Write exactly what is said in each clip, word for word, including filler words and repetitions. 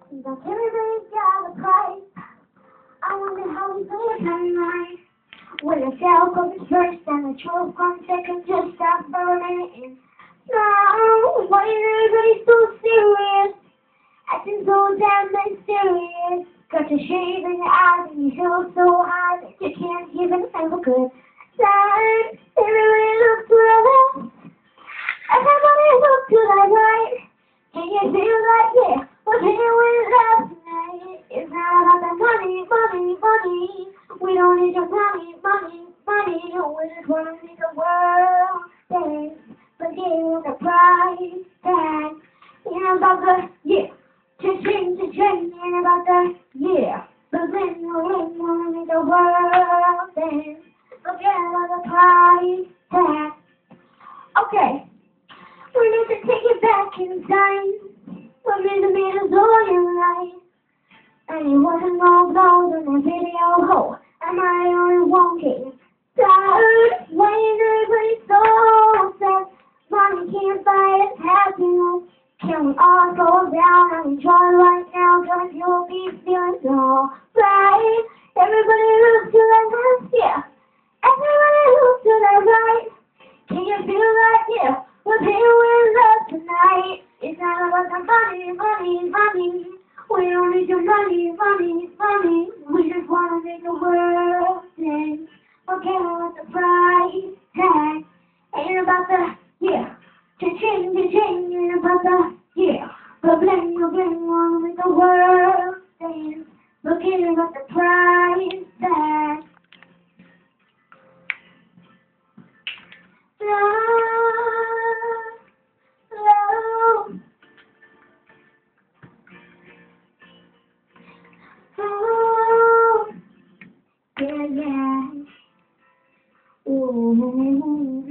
But everybody's got a price. I wonder how we play it tonight. When the cell goes first and the truth comes second, just stop for a minute and now, why is everybody so serious? Acting so damn mysterious. Got your shade in your eyes and you feel so high that you can't even have a good time. Everybody looks to the left. Everybody looks to the right. Can you feel that? Yeah, we're here with love tonight. It's not about the money, money, money. We don't need your money, money, money. We just want to make the world dance. Forget the price tag. Ain't about the, yeah. Cha-ching, cha-ching. Ain't about the, yeah. But then we want to make the world dance. Forget about the price tag. Okay. We need to take it back in time. When we made us all in life. And it wasn't all blows in the video. Ho, am I the only one getting tired? Why is everybody so upset? Money can't buy us happiness. Can we all go down and enjoy right now? Cause you'll be feeling so right. Everybody looks to the left, yeah. Everybody looks to the right. Can you feel that? Yeah. We're here with love tonight. It's not about the money, money, money. We don't need your money, money, money. We just want to make the world dance. Forget about the price tag. Ain't about the, yeah. Cha-ching, cha-ching. Ain't about the, yeah. But bling, but bling, want to make the world dance. Forget about the price tag. Yeah, yeah. Ooh.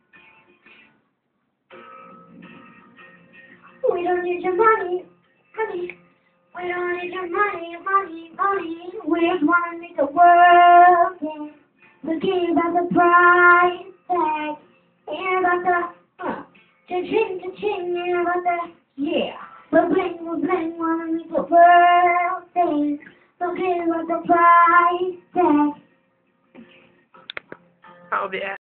We don't need your money, money. We don't need your money, money, money. We just want to make the world dance. Forget about the price tag. Ain't about the, uh, cha-ching, cha-ching. Ain't about the, yeah. But bling, but bling, want to make the world dance. Forget about the price tag. Oh, yeah.